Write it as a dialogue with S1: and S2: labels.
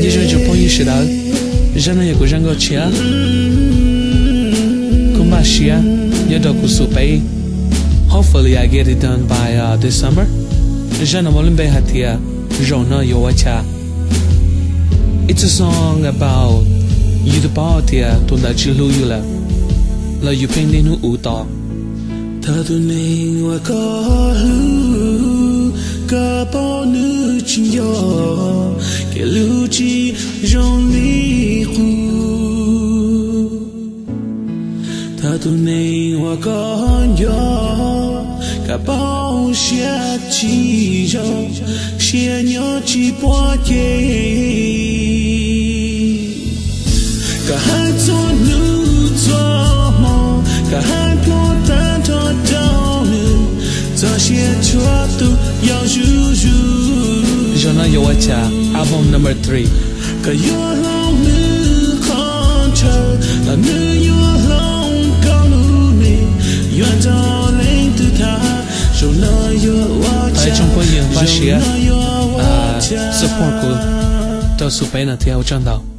S1: 你说就朋友识到，人呢也个人个钱，可马西啊，也到个苏北。Hopefully I get it done by this summer. 人呢我准备下天，人呢有我家。It's a song about 有的包天，都那只路有了，了有平地努舞蹈。他都能我靠路，个包努亲友，给路基容离乎。他都能我靠哟，个包下起肉，下鸟起波结。个汉做努做梦，个汉做单做道路，这些全都要入入。Jona Yowacha album number 3。个有龙女看车，那女有龙高路呢，远照领的他，Jona Yowacha。在中国演发些support 过，到苏北那天我讲到。